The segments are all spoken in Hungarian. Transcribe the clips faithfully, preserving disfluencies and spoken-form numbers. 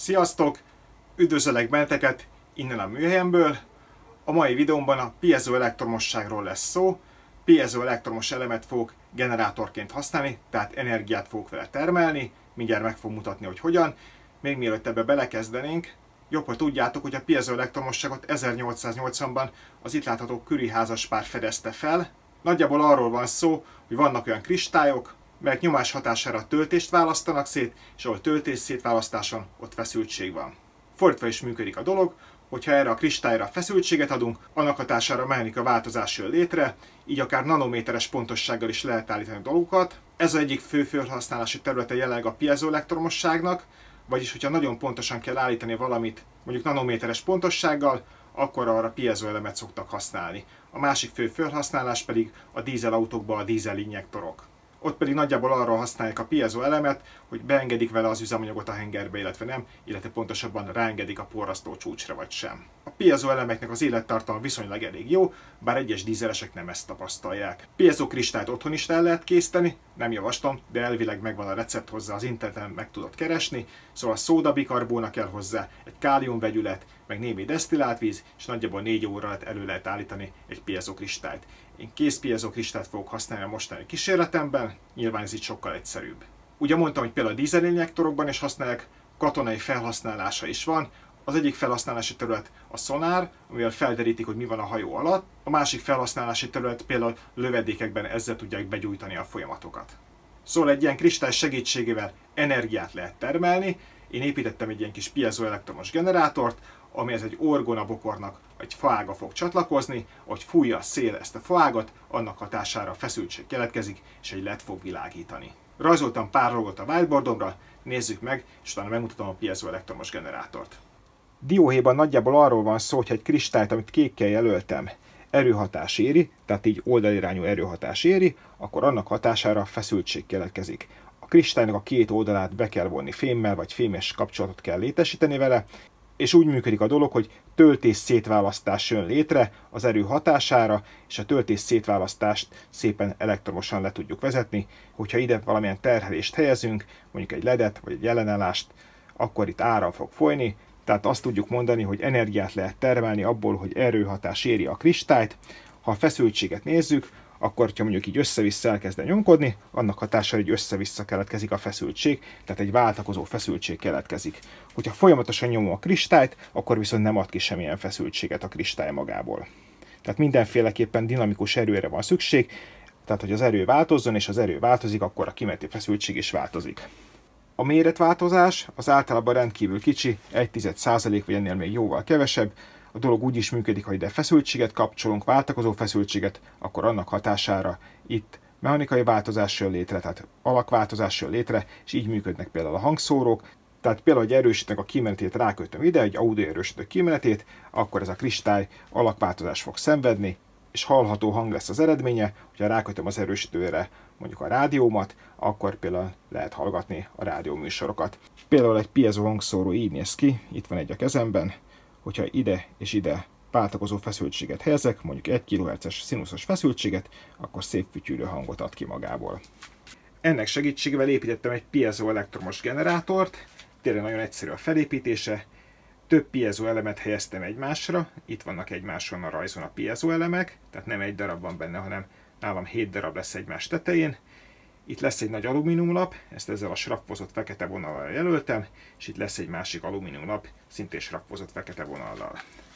Sziasztok! Üdvözöllek benneteket innen a műhelyemből. A mai videómban a piezoelektromosságról lesz szó. Piezoelektromos elemet fogok generátorként használni, tehát energiát fogok vele termelni. Mindjárt meg fogom mutatni, hogy hogyan. Még mielőtt ebbe belekezdenénk, jobb, hogy tudjátok, hogy a piezoelektromosságot ezernyolcszáznyolcvanban az itt látható Curie házaspár fedezte fel. Nagyjából arról van szó, hogy vannak olyan kristályok, melyek nyomás hatására töltést választanak szét, és ahol töltés szétválasztáson, ott feszültség van. Fordítva is működik a dolog, hogyha erre a kristályra feszültséget adunk, annak hatására mechanika változás jön létre, így akár nanométeres pontossággal is lehet állítani a dolgokat. Ez az egyik fő felhasználási területe jelenleg a piezoelektromosságnak, vagyis hogyha nagyon pontosan kell állítani valamit, mondjuk nanométeres pontossággal, akkor arra piezoelemet szoktak használni. A másik fő felhasználás pedig a dízelautókban a dízelinjektorok. Ott pedig nagyjából arra használják a piezo elemet, hogy beengedik vele az üzemanyagot a hengerbe, illetve nem, illetve pontosabban ráengedik a porrasztó csúcsra vagy sem. A piezo elemeknek az élettartama viszonylag elég jó, bár egyes dízelesek nem ezt tapasztalják. Piezo kristályt otthon is el lehet készíteni, nem javaslom, de elvileg megvan a recept hozzá, az interneten meg tudod keresni, szóval szódabikarbóna kell hozzá, egy káliumvegyület, meg némi desztillált víz, és nagyjából négy óra alatt elő lehet állítani egy piezo kristályt. Én kész piezo kristályt fogok használni a mostani kísérletemben, nyilván ez így sokkal egyszerűbb. Ugye mondtam, hogy például a dízelinjektorokban is használják, katonai felhasználása is van. Az egyik felhasználási terület a szonár, amivel felderítik, hogy mi van a hajó alatt. A másik felhasználási terület például lövedékekben ezzel tudják begyújtani a folyamatokat. Szóval egy ilyen kristály segítségével energiát lehet termelni. Én építettem egy ilyen kis piezoelektromos generátort, amihez egy orgonabokornak egy faága fog csatlakozni, hogy fújja a szél ezt a faágat, annak hatására feszültség keletkezik, és egy led fog világítani. Rajzoltam pár logot a whiteboardomra, nézzük meg, és utána megmutatom a piezoelektromos generátort. Dióhéjban nagyjából arról van szó, hogy egy kristályt, amit kékkel jelöltem, erőhatás éri, tehát így oldalirányú erőhatás éri, akkor annak hatására feszültség keletkezik. A kristálynak a két oldalát be kell vonni fémmel, vagy fémes kapcsolatot kell létesíteni vele, és úgy működik a dolog, hogy töltés szétválasztás jön létre az erő hatására, és a töltés szétválasztást szépen elektromosan le tudjuk vezetni. Hogyha ide valamilyen terhelést helyezünk, mondjuk egy ledet vagy egy ellenállást, akkor itt áram fog folyni, tehát azt tudjuk mondani, hogy energiát lehet termelni abból, hogy erőhatás éri a kristályt. Ha a feszültséget nézzük, akkor, ha mondjuk így össze-vissza elkezd nyomkodni, annak hatására így össze-vissza keletkezik a feszültség, tehát egy váltakozó feszültség keletkezik. Hogyha folyamatosan nyomom a kristályt, akkor viszont nem ad ki semmilyen feszültséget a kristály magából. Tehát mindenféleképpen dinamikus erőre van szükség, tehát hogy az erő változzon, és az erő változik, akkor a kimeneti feszültség is változik. A méretváltozás az általában rendkívül kicsi, egy tized százalék vagy ennél még jóval kevesebb. A dolog úgy is működik, ha ide feszültséget kapcsolunk, váltakozó feszültséget, akkor annak hatására itt mechanikai változás jön létre, tehát alakváltozás jön létre, és így működnek például a hangszórók. Tehát például, hogy erősítnek a kimenetét, rákötöm ide, egy audio erősítő kimenetét, akkor ez a kristály alakváltozás fog szenvedni, és hallható hang lesz az eredménye. Hogyha rákötöm az erősítőre mondjuk a rádiómat, akkor például lehet hallgatni a rádióműsorokat. Például egy piezo hangszóró így néz ki, itt van egy a kezemben. Hogyha ide és ide váltakozó feszültséget helyezek, mondjuk egy kilohertzes színuszos feszültséget, akkor szép fütyülő hangot ad ki magából. Ennek segítségével építettem egy piezoelektromos generátort, tényleg nagyon egyszerű a felépítése. Több piezo elemet helyeztem egymásra, itt vannak egymáson a rajzon a piezo elemek, tehát nem egy darab van benne, hanem nálam hét darab lesz egymás tetején. Itt lesz egy nagy alumíniumlap, ezt ezzel a sraffozott fekete vonallal jelöltem, és itt lesz egy másik alumíniumlap, szintén sraffozott fekete vonallal.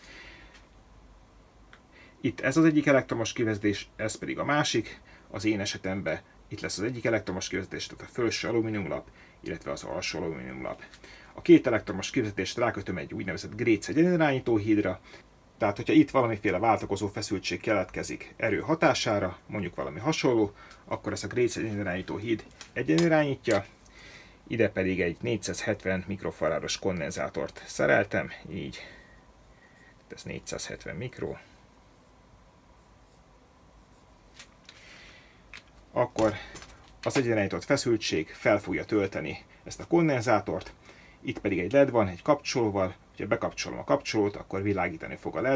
Itt ez az egyik elektromos kivezetés, ez pedig a másik. Az én esetemben itt lesz az egyik elektromos kivezetés, tehát a felső alumíniumlap, illetve az alsó alumíniumlap. A két elektromos kivezetést rákötöm egy úgynevezett Grace egyenirányító hídra. Tehát, hogyha itt valamiféle váltakozó feszültség keletkezik erő hatására, mondjuk valami hasonló, akkor ezt a Grace egyenirányító híd egyenirányítja. Ide pedig egy négyszázhetven mikrofarados kondenzátort szereltem, így. Ez négyszázhetven mikro. Akkor az egyenirányított feszültség fel fogja tölteni ezt a kondenzátort. Itt pedig egy led van, egy kapcsolóval. Ha bekapcsolom a kapcsolót, akkor világítani fog a led,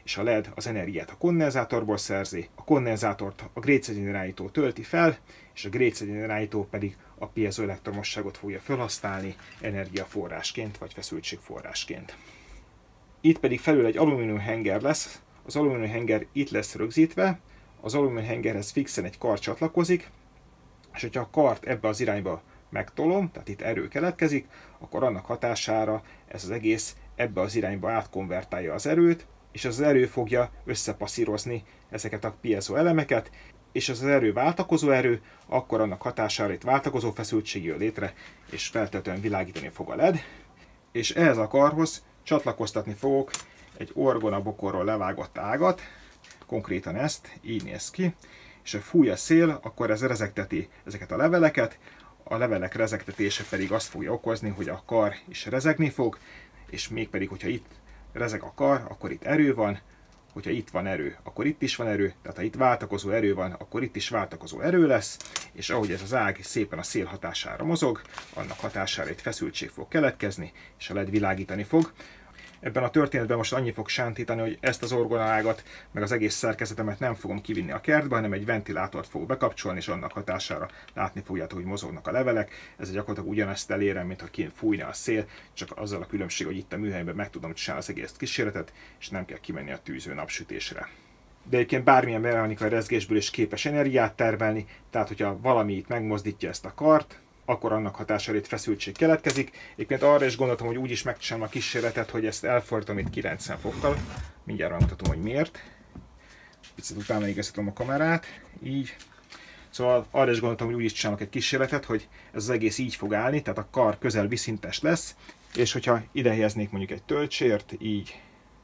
és a el é dé az energiát a kondenzátorból szerzi, a kondenzátort a grécegyenerálító tölti fel, és a grécegyenerálító pedig a piezoelektromosságot fogja felhasználni energiaforrásként vagy feszültségforrásként. Itt pedig felül egy alumínium henger lesz, az alumínium henger itt lesz rögzítve, az alumínium hengerhez fixen egy kar csatlakozik, és hogyha a kart ebbe az irányba megtolom, tehát itt erő keletkezik, akkor annak hatására ez az egész ebbe az irányba átkonvertálja az erőt, és az erő fogja összepasszírozni ezeket a piezo elemeket, és az erő váltakozó erő, akkor annak hatására itt váltakozó feszültség jön létre, és feltétlenül világítani fog a el é dé, és ehhez a karhoz csatlakoztatni fogok egy orgona bokorról levágott ágat, konkrétan ezt, így néz ki, és ha fúj a szél, akkor ez rezegteti ezeket a leveleket, a levelek rezegtetése pedig azt fogja okozni, hogy a kar is rezegni fog, és mégpedig, hogyha itt rezeg a kar, akkor itt erő van, hogyha itt van erő, akkor itt is van erő, tehát ha itt váltakozó erő van, akkor itt is váltakozó erő lesz, és ahogy ez az ág szépen a szél hatására mozog, annak hatására itt feszültség fog keletkezni, és a el é dé világítani fog. Ebben a történetben most annyi fog sántítani, hogy ezt az orgonaágat, meg az egész szerkezetemet nem fogom kivinni a kertbe, hanem egy ventilátort fogok bekapcsolni, és annak hatására látni fogjátok, hogy mozognak a levelek. Ez gyakorlatilag ugyanezt elérem, mint ha kint fújna a szél, csak azzal a különbség, hogy itt a műhelyben meg tudom csinálni az egész kísérletet, és nem kell kimenni a tűző napsütésre. De egyébként bármilyen mechanikai rezgésből is képes energiát termelni, tehát hogyha valami itt megmozdítja ezt a kart, akkor annak hatására itt feszültség keletkezik. Egyébként arra is gondoltam, hogy úgy is megcsinálom a kísérletet, hogy ezt elfordítom itt kilencven fokkal. Mindjárt megmutatom, hogy miért. Picit utána igazítom a kamerát, így. Szóval arra is gondoltam, hogy úgy is csinálok egy kísérletet, hogy ez az egész így fog állni, tehát a kar közel vízszintes lesz, és hogyha ide helyeznék mondjuk egy töltsért, így,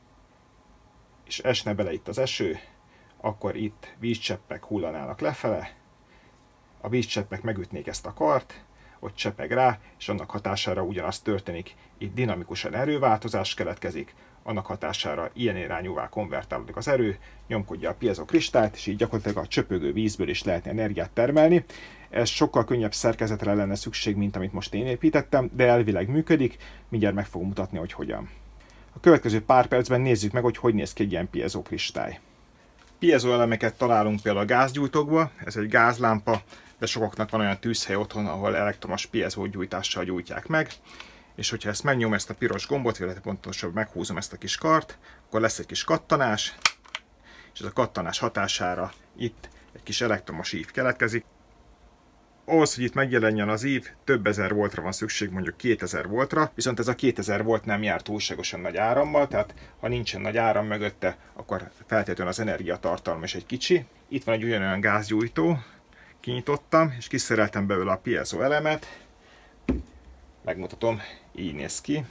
és esne bele itt az eső, akkor itt vízcseppek hullanának lefele, a vízcseppek megütnék ezt a kart, ott csepeg rá, és annak hatására ugyanaz történik. Itt dinamikusan erőváltozás keletkezik, annak hatására ilyen irányúvá konvertálódik az erő, nyomkodja a piezokristályt, és így gyakorlatilag a csöpögő vízből is lehetne energiát termelni. Ez sokkal könnyebb szerkezetre lenne szükség, mint amit most én építettem, de elvileg működik, mindjárt meg fogom mutatni, hogy hogyan. A következő pár percben nézzük meg, hogy hogy néz ki egy ilyen piezokristály. Piezo elemeket találunk például a gázgyújtókba, ez egy gázlámpa, de sokaknak van olyan tűzhely otthon, ahol elektromos piezó gyújtással gyújtják meg, és hogyha ezt megnyom, ezt a piros gombot, illetve pontosabban meghúzom ezt a kis kart, akkor lesz egy kis kattanás, és ez a kattanás hatására itt egy kis elektromos ív keletkezik. Ahhoz, hogy itt megjelenjen az ív, több ezer voltra van szükség, mondjuk kétezer voltra, viszont ez a kétezer volt nem jár túlságosan nagy árammal, tehát ha nincsen nagy áram mögötte, akkor feltétlenül az energiatartalma is egy kicsi. Itt van egy ugyanolyan gázgyújtó, kinyitottam, és kiszereltem belőle a piezo elemet. Megmutatom, így néz ki.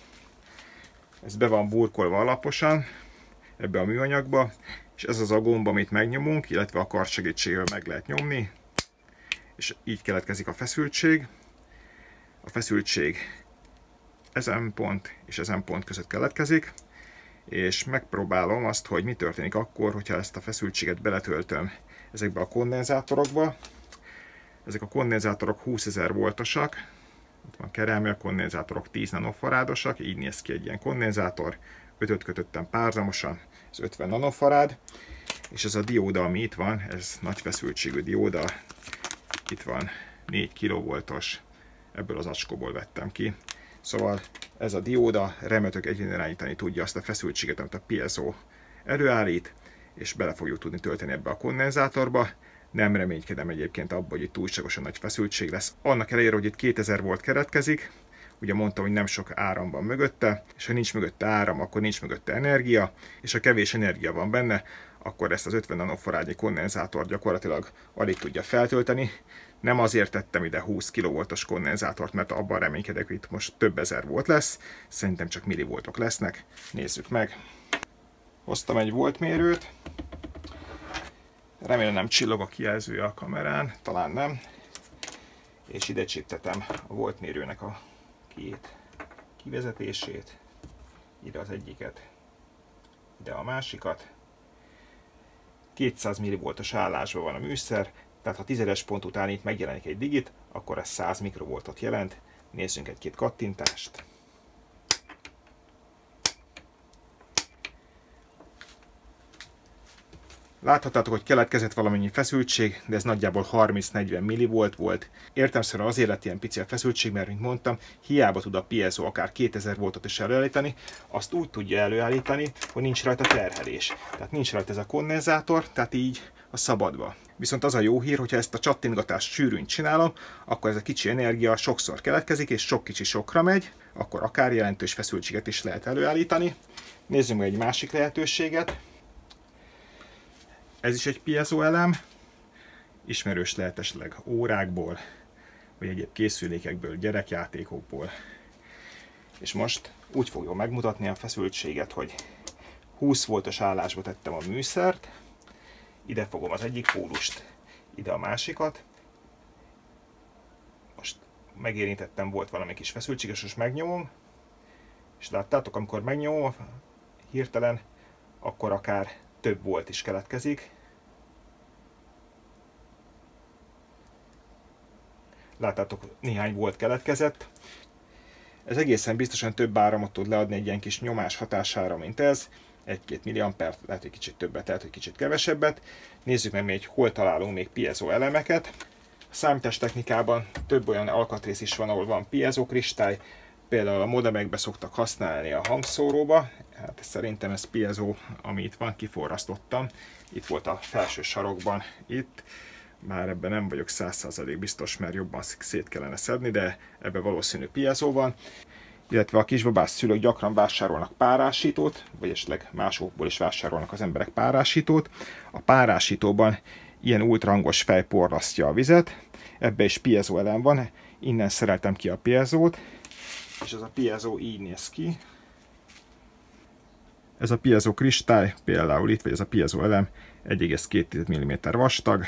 Ez be van burkolva alaposan ebbe a műanyagba, és ez az a gomb, amit megnyomunk, illetve a kar segítségével meg lehet nyomni, és így keletkezik a feszültség. A feszültség ezen pont és ezen pont között keletkezik, és megpróbálom azt, hogy mi történik akkor, hogyha ezt a feszültséget beletöltöm ezekbe a kondenzátorokba. Ezek a kondenzátorok húszezer voltosak, ott van kerelmi, a kondenzátorok tíz nanofarádosak, így néz ki egy ilyen kondenzátor, ötöt kötöttem párzamosan, ez ötven nanofarád, és ez a dióda, ami itt van, ez nagy feszültségű dióda, itt van négy kilovoltos, ebből az acskóból vettem ki. Szóval ez a dióda remélhetőleg egyénirányítani tudja azt a feszültséget, amit a piezo előállít, és bele fogjuk tudni tölteni ebbe a kondenzátorba. Nem reménykedem egyébként abban, hogy itt túlságosan nagy feszültség lesz. Annak ellenére, hogy itt kétezer volt keretkezik, ugye mondtam, hogy nem sok áram van mögötte, és ha nincs mögötte áram, akkor nincs mögötte energia, és ha kevés energia van benne, akkor ezt az ötven nanofarádnyi kondenzátort gyakorlatilag alig tudja feltölteni. Nem azért tettem ide húsz kilovoltos kondenzátort, mert abban reménykedek, hogy itt most több ezer volt lesz. Szerintem csak millivoltok lesznek. Nézzük meg. Hoztam egy voltmérőt. Remélem nem csillog a kijelzője a kamerán, talán nem. És ide csiptetem a voltmérőnek a két kivezetését. Ide az egyiket, ide a másikat. kétszáz millivoltos állásban van a műszer, tehát ha tízes pont után itt megjelenik egy digit, akkor ez száz mikrovoltot jelent. Nézzünk egy-két kattintást. Láthattátok, hogy keletkezett valamennyi feszültség, de ez nagyjából harminc-negyven millivolt volt. Értelemszerűen azért lett ilyen pici a feszültség, mert mint mondtam, hiába tud a piezo akár kétezer voltot is előállítani, azt úgy tudja előállítani, hogy nincs rajta terhelés. Tehát nincs rajta ez a kondenzátor, tehát így a szabadba. Viszont az a jó hír, hogyha ezt a csattintgatást sűrűn csinálom, akkor ez a kicsi energia sokszor keletkezik, és sok kicsi sokra megy, akkor akár jelentős feszültséget is lehet előállítani. Nézzünk meg egy másik lehetőséget. Ez is egy piezo elem, ismerős lehet esetleg órákból, vagy egyéb készülékekből, gyerekjátékokból. És most úgy fogja megmutatni a feszültséget, hogy húsz voltos állásba tettem a műszert, ide fogom az egyik pólust, ide a másikat. Most megérintettem, volt valami kis feszültség, és most megnyomom, és láttátok, amikor megnyomom hirtelen, akkor akár több volt is keletkezik. Láttátok, néhány volt keletkezett. Ez egészen biztosan több áramot tud leadni egy ilyen kis nyomás hatására, mint ez. egy-két milliampert, lehet, hogy kicsit többet, lehet, hogy kicsit kevesebbet. Nézzük meg még, hol találunk még piezo elemeket. A számítástechnikában több olyan alkatrész is van, ahol van piezo kristály. Például a modemekbe szoktak használni a hangszóróba. Hát szerintem ez piezo, ami itt van, kiforrasztottam. Itt volt a felső sarokban, itt. Már ebben nem vagyok száz százalék biztos, mert jobban szét kellene szedni, de ebben valószínű piezo van. Illetve a kisbabás szülők gyakran vásárolnak párásítót, vagy esetleg másokból is vásárolnak az emberek párásítót. A párásítóban ilyen ultrahangos fej porlasztja a vizet, ebbe is piezo elem van, innen szereltem ki a piezót, és ez a piezo így néz ki. Ez a piezo kristály, például itt, vagy ez a piezo elem egy egész két milliméter vastag,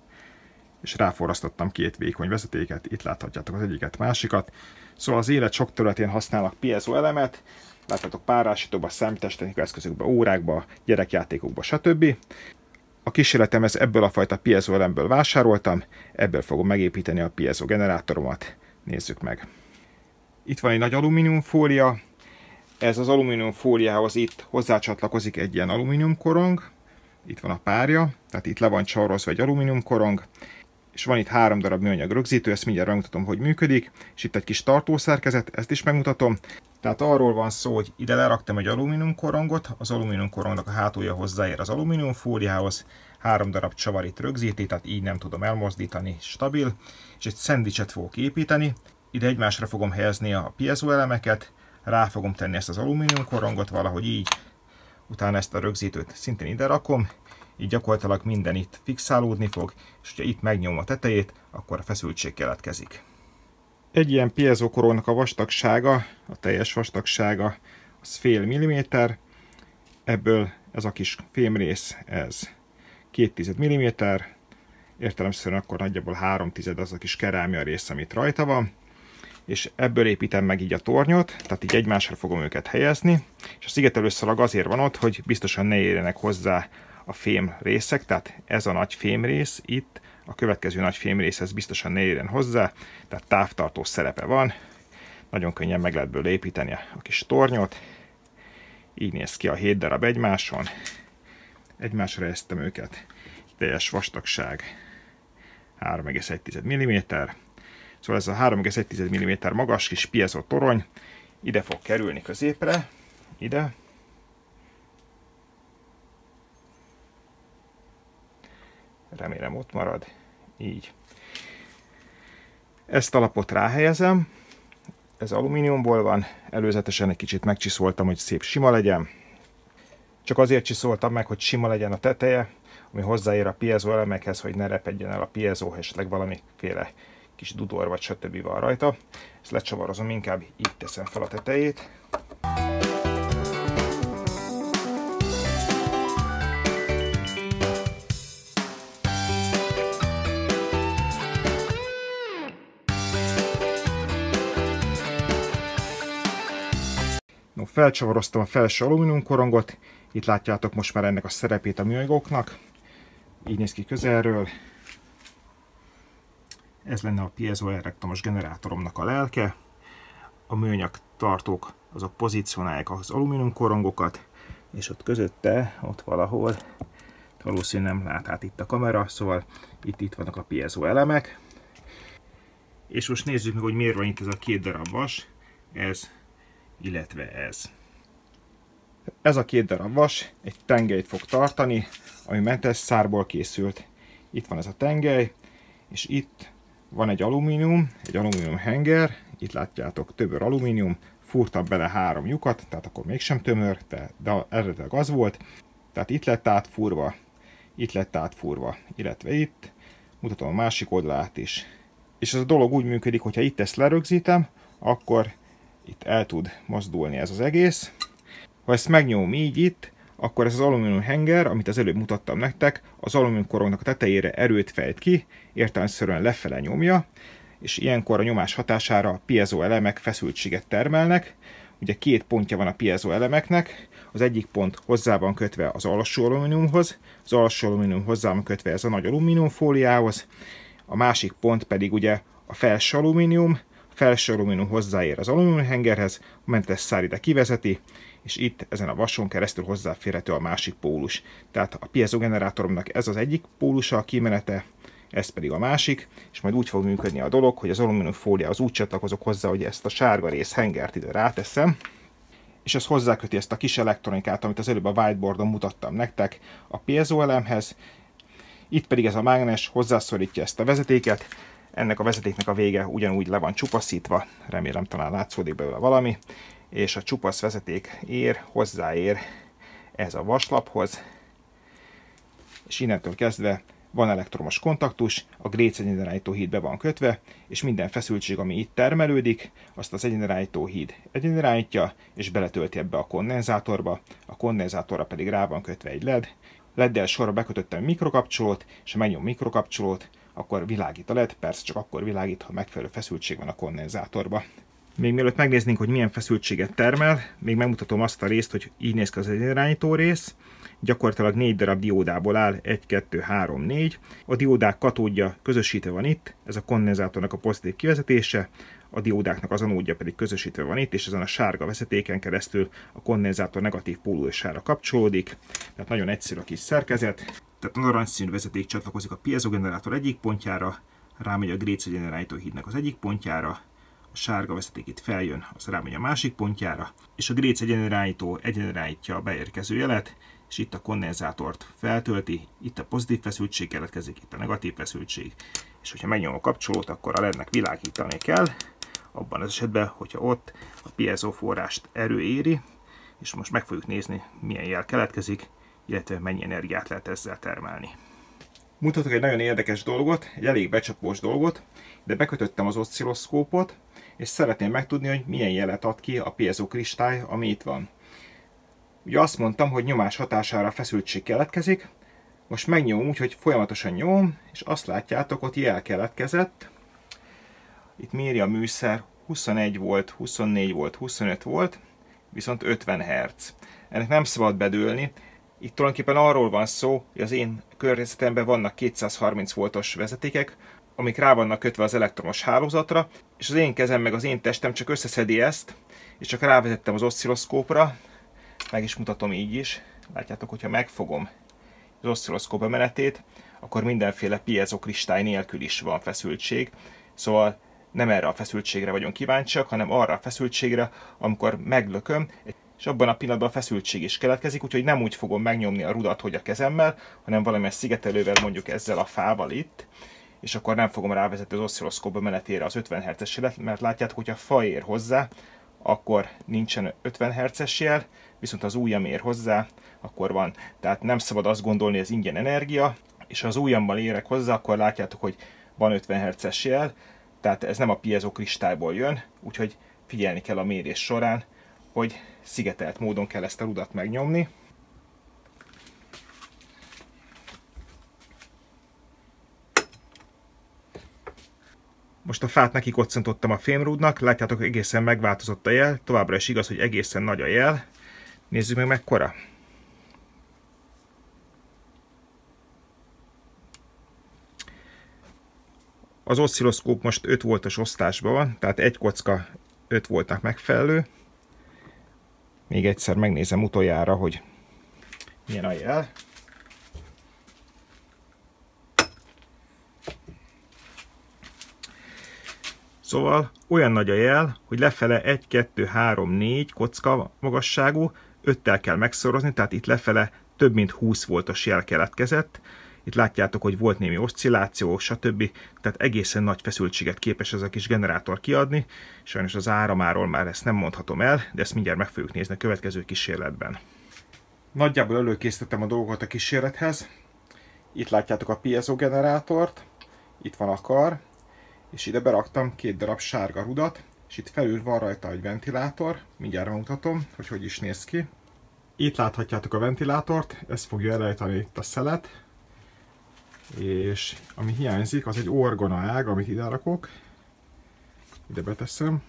és ráforrasztottam két vékony vezetéket, itt láthatjátok az egyiket, másikat. Szóval az élet sok területén használnak piezo elemet, láthatok párásítóba, számítástechnikai eszközökbe, órákba, gyerekjátékokba, stb. A kísérletem ez ebből a fajta piezo elemből vásároltam, ebből fogom megépíteni a piezo generátoromat. Nézzük meg. Itt van egy nagy alumíniumfólia, ez az alumíniumfóliához itt hozzácsatlakozik egy ilyen alumíniumkorong, itt van a párja, tehát itt le van csavarozva egy alumíniumkorong, és van itt három darab műanyag rögzítő, ezt mindjárt megmutatom, hogy működik, és itt egy kis tartószerkezet, ezt is megmutatom. Tehát arról van szó, hogy ide leraktam egy alumíniumkorongot, az alumíniumkorongnak a hátulja hozzáér az alumíniumfóliához, három darab csavar itt rögzíti, tehát így nem tudom elmozdítani, stabil, és egy szendvicset fogok építeni, ide egymásra fogom helyezni a piezo elemeket, rá fogom tenni ezt az alumíniumkorongot valahogy így, utána ezt a rögzítőt szintén ide rakom, így gyakorlatilag minden itt fixálódni fog, és hogyha itt megnyomom a tetejét, akkor a feszültség keletkezik. Egy ilyen piezo korongnak a vastagsága, a teljes vastagsága, az fél milliméter, ebből ez a kis fémrész, ez két tized milliméter, értelemszerűen akkor nagyjából három tized az a kis kerámia rész, amit rajta van, és ebből építem meg így a tornyot, tehát így egymásra fogom őket helyezni, és a szigetelőszalag azért van ott, hogy biztosan ne érjenek hozzá a fém részek, tehát ez a nagy fémrész itt, a következő nagy fémrészhez biztosan ne érjen hozzá, tehát távtartó szerepe van, nagyon könnyen meg lehet bőle építeni a kis tornyot, így néz ki a hét darab egymáson, egymásra helyeztem őket, teljes vastagság három egész egy tized milliméter, szóval ez a három egész egy tized milliméter magas kis piezo torony ide fog kerülni középre, ide. Remélem ott marad, így. Ezt a lapot ráhelyezem, ez alumíniumból van, előzetesen egy kicsit megcsiszoltam, hogy szép sima legyen. Csak azért csiszoltam meg, hogy sima legyen a teteje, ami hozzáér a piezo elemekhez, hogy ne repedjen el a piezo, esetleg valamiféle kis dudor vagy stb. Van rajta. Ezt lecsavarozom, inkább így teszem fel a tetejét. No, felcsavaroztam a felső alumíniumkorongot, itt látjátok most már ennek a szerepét a műanyagoknak. Így néz ki közelről. Ez lenne a piezoelektromos generátoromnak a lelke. A műanyag tartók azok pozícionálják az alumíniumkorongokat, és ott közötte, ott valahol valószínűleg nem lát át itt a kamera, szóval itt, itt vannak a piezo elemek. És most nézzük meg, hogy miért van itt ez a két darab vas, ez, illetve ez. Ez a két darab vas egy tengelyt fog tartani, ami mentes szárból készült. Itt van ez a tengely, és itt van egy alumínium, egy alumínium henger, itt látjátok tömör alumínium, fúrtam bele három lyukat, tehát akkor mégsem tömör, de, de eredetileg az volt. Tehát itt lett átfúrva, itt lett átfúrva, illetve itt, mutatom a másik oldalát is. És ez a dolog úgy működik, hogyha itt ezt lerögzítem, akkor itt el tud mozdulni ez az egész. Ha ezt megnyomom így itt, akkor ez az alumínium henger, amit az előbb mutattam nektek, az alumínium korongnak a tetejére erőt fejt ki, értelemszerűen lefele nyomja, és ilyenkor a nyomás hatására a piezo elemek feszültséget termelnek. Ugye két pontja van a piezo elemeknek, az egyik pont hozzá van kötve az alsó alumíniumhoz, az alsó alumínium hozzá van kötve ez a nagy alumínium fóliához, a másik pont pedig ugye a felső alumínium, a felső alumínium hozzáér az alumínium hengerhez, a mentes szár ide kivezeti, és itt ezen a vason keresztül hozzáférhető a másik pólus. Tehát a piezo generátoromnak ez az egyik pólusa a kimenete, ez pedig a másik, és majd úgy fog működni a dolog, hogy az alumínium fóliához úgy csatlakozok hozzá, hogy ezt a sárga rész hengert ide ráteszem, és ez hozzáköti ezt a kis elektronikát, amit az előbb a whiteboardon mutattam nektek a piezo elemhez. Itt pedig ez a mágnes hozzászorítja ezt a vezetéket, ennek a vezetéknek a vége ugyanúgy le van csupaszítva, remélem talán látszódik belőle valami, és a csupasz vezeték ér, hozzáér ez a vaslaphoz, és innentől kezdve van elektromos kontaktus, a Grace egyenirányító híd be van kötve, és minden feszültség, ami itt termelődik, azt az egyenirányító híd egyenirányítja, és beletölti ebbe a kondenzátorba, a kondenzátorra pedig rá van kötve egy led, leddel sorra bekötöttem mikrokapcsolót, és ha megnyom mikrokapcsolót, akkor világít a led, persze csak akkor világít, ha megfelelő feszültség van a kondenzátorba. Még mielőtt megnéznénk, hogy milyen feszültséget termel, még megmutatom azt a részt, hogy így néz ki az egyenirányító rész. Gyakorlatilag négy darab diódából áll, egy, kettő, három, négy. A diódák katódja közösítve van itt, ez a kondenzátornak a pozitív kivezetése, a diódáknak az anódja pedig közösítve van itt, és ezen a sárga vezetéken keresztül a kondenzátor negatív pólusára kapcsolódik. Tehát nagyon egyszerű a kis szerkezet. Tehát a narancsszínű vezeték csatlakozik a piezo generátor egyik pontjára, rámegy a Grace egyenirányító hídnek az egyik pontjára, a sárga vezeték itt feljön, az rámegy a másik pontjára, és a Grace egyenirányító egyenirányítja a beérkező jelet, és itt a kondenzátort feltölti, itt a pozitív feszültség keletkezik, itt a negatív feszültség, és hogyha megnyomom a kapcsolót, akkor a lednek világítani kell, abban az esetben, hogyha ott a piezo forrást erő éri, és most meg fogjuk nézni, milyen jel keletkezik, illetve mennyi energiát lehet ezzel termelni. Mutatok egy nagyon érdekes dolgot, egy elég becsapós dolgot, de bekötöttem az oszcilloszkópot, és szeretném megtudni, hogy milyen jelet ad ki a piezo kristály, ami itt van. Ugye azt mondtam, hogy nyomás hatására feszültség keletkezik, most megnyomom úgy, hogy folyamatosan nyomom, és azt látjátok, ott jel keletkezett. Itt méri a műszer, huszonegy volt, huszonnégy volt, huszonöt volt, viszont ötven hertz. Ennek nem szabad bedőlni. Itt tulajdonképpen arról van szó, hogy az én környezetemben vannak kétszázharminc voltos vezetékek, amik rá vannak kötve az elektromos hálózatra, és az én kezem meg az én testem csak összeszedi ezt, és csak rávezettem az oszcilloszkópra, meg is mutatom így is. Látjátok, hogyha megfogom az oszcilloszkóp menetét, akkor mindenféle piezo kristály nélkül is van feszültség. Szóval nem erre a feszültségre vagyunk kíváncsiak, hanem arra a feszültségre, amikor meglököm, és abban a pillanatban a feszültség is keletkezik, úgyhogy nem úgy fogom megnyomni a rudat, hogy a kezemmel, hanem valamilyen szigetelővel, mondjuk ezzel a fával itt, és akkor nem fogom rávezetni az oszcilloszkóp menetére az ötven hertzes jelet, mert látjátok, hogy a fa ér hozzá, akkor nincsen ötven hertzes jel, viszont az ujjam ér hozzá, akkor van. Tehát nem szabad azt gondolni, hogy ez ingyen energia, és ha az ujjammal érek hozzá, akkor látjátok, hogy van ötven hertzes jel, tehát ez nem a piezo kristályból jön, úgyhogy figyelni kell a mérés során, hogy szigetelt módon kell ezt a rudat megnyomni. Most a fát neki koccantottam a fémrúdnak, látjátok, egészen megváltozott a jel, továbbra is igaz, hogy egészen nagy a jel. Nézzük meg mekkora. Az oszcilloszkóp most öt voltos osztásban van, tehát egy kocka öt voltnak megfelelő. Még egyszer megnézem utoljára, hogy milyen a jel. Szóval olyan nagy a jel, hogy lefele egy, kettő, három, négy kocka magasságú, öttel kell megszorozni, tehát itt lefele több mint húsz voltos jel keletkezett. Itt látjátok, hogy volt némi oszcilláció, stb. Tehát egészen nagy feszültséget képes ez a kis generátor kiadni. Sajnos az áramáról már ezt nem mondhatom el, de ezt mindjárt meg fogjuk nézni a következő kísérletben. Nagyjából előkészítettem a dolgokat a kísérlethez. Itt látjátok a piezo generátort, itt van a kar, és ide beraktam két darab sárga rudat, és itt felül van rajta egy ventilátor, mindjárt megmutatom, hogy hogy is néz ki. Itt láthatjátok a ventilátort, ez fogja elejteni itt a szelet, és ami hiányzik, az egy orgona ág, amit ide rakok. Ide beteszem.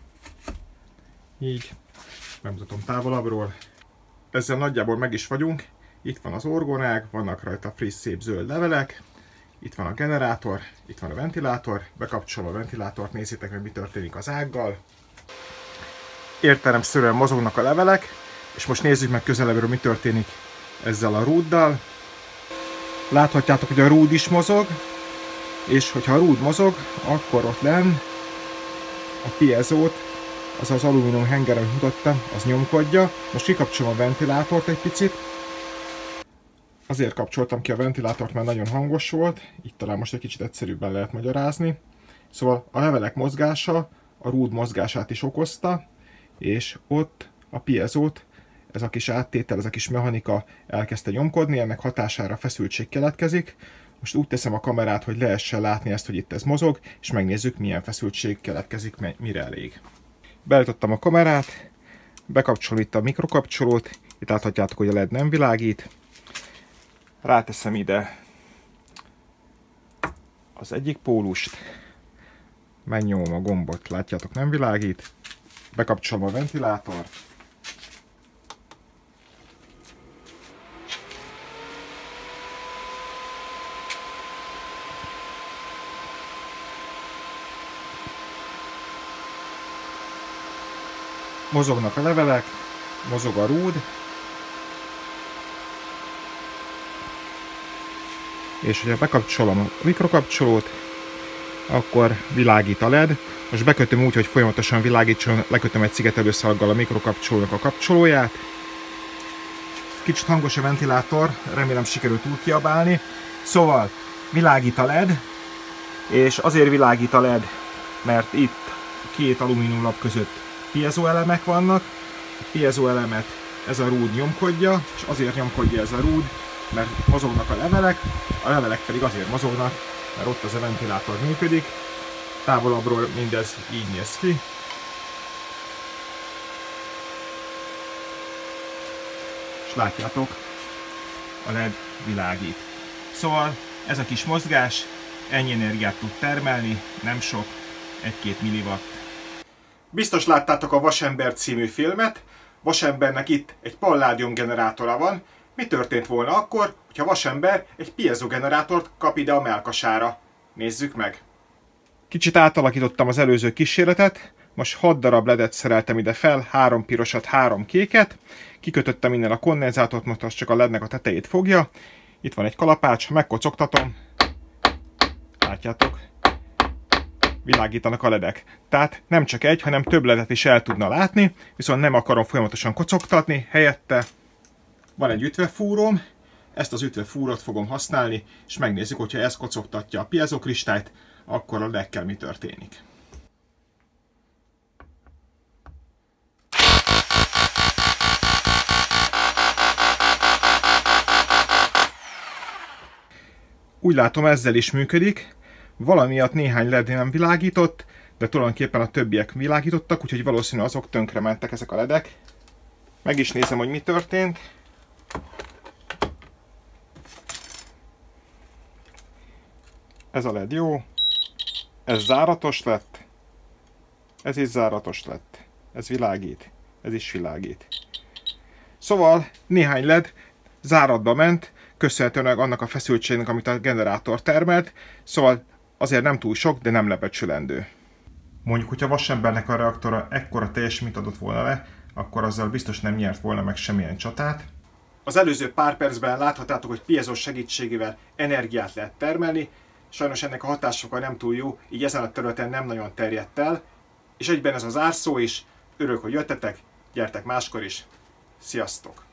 Így, megmutatom távolabbról. Ezzel nagyjából meg is vagyunk. Itt van az orgonág, vannak rajta friss, szép zöld levelek. Itt van a generátor, itt van a ventilátor. Bekapcsolom a ventilátort, nézzétek meg, mi történik az ággal. Értelemszerűen mozognak a levelek, és most nézzük meg közelebbről, mi történik ezzel a rúddal. Láthatjátok, hogy a rúd is mozog, és hogyha a rúd mozog, akkor ott lenn a piezót, az az alumínium henger, amit mutattam, az nyomkodja. Most kikapcsolom a ventilátort egy picit. Azért kapcsoltam ki a ventilátort, mert nagyon hangos volt, itt talán most egy kicsit egyszerűbben lehet magyarázni. Szóval a levelek mozgása a rúd mozgását is okozta, és ott a piezót, ez a kis áttétel, ez a kis mechanika elkezdte nyomkodni, ennek hatására feszültség keletkezik. Most úgy teszem a kamerát, hogy lehessen látni ezt, hogy itt ez mozog, és megnézzük, milyen feszültség keletkezik, mire elég. Beállítottam a kamerát, bekapcsolom itt a mikrokapcsolót, itt láthatjátok, hogy a led nem világít. Ráteszem ide az egyik pólust, megnyomom a gombot, látjátok, nem világít. Bekapcsolom a ventilátort. Mozognak a levelek, mozog a rúd, és hogyha bekapcsolom a mikrokapcsolót, akkor világít a led. Most bekötöm úgy, hogy folyamatosan világítson, lekötöm egy szigetelőszalaggal a mikrokapcsolónak a kapcsolóját. Kicsit hangos a ventilátor, remélem sikerült úgy kiabálni. Szóval világít a led, és azért világít a led, mert itt két alumíniumlap között piezo elemek vannak. A piezo elemet ez a rúd nyomkodja, és azért nyomkodja ez a rúd, mert mozognak a levelek, a levelek pedig azért mozognak, mert ott az a ventilátor működik. Távolabbról mindez így néz ki. És látjátok, a led világít. Szóval ez a kis mozgás ennyi energiát tud termelni, nem sok, egy-két milliwatt. Biztos láttátok a Vasember című filmet. Vasembernek itt egy palládium generátora van. Mi történt volna akkor, hogyha Vasember egy piezo generátort kap ide a mellkasára? Nézzük meg! Kicsit átalakítottam az előző kísérletet. Most hat darab ledet szereltem ide fel, három pirosat, három kéket. Kikötöttem innen a kondenzátort, most az csak a lednek a tetejét fogja. Itt van egy kalapács, ha megkocogtatom, látjátok, világítanak a ledek. Tehát nem csak egy, hanem több ledet is el tudna látni, viszont nem akarom folyamatosan kocogtatni, helyette van egy ütvefúróm, ezt az ütvefúrót fogom használni, és megnézzük, hogyha ez kocogtatja a piezo kristályt, akkor a ledekkel mi történik. Úgy látom, ezzel is működik. Valamiatt néhány led nem világított, de tulajdonképpen a többiek világítottak, úgyhogy valószínűleg azok tönkre mentek ezek a ledek. Meg is nézem, hogy mi történt. Ez a led jó. Ez záratos lett. Ez is záratos lett. Ez világít. Ez is világít. Szóval néhány led záratba ment, köszönhetően annak a feszültségnek, amit a generátor termelt. Szóval azért nem túl sok, de nem lebecsülendő. Mondjuk, hogyha Vasembernek a reaktora ekkora teljesítményt adott volna le, akkor azzal biztos nem nyert volna meg semmilyen csatát. Az előző pár percben láthatjátok, hogy piezo segítségével energiát lehet termelni. sajnos ennek a hatásfoka nem túl jó, így ezen a területen nem nagyon terjedt el, és egyben ez az zárszó is. Örülök, hogy jöttetek, gyertek máskor is. Sziasztok!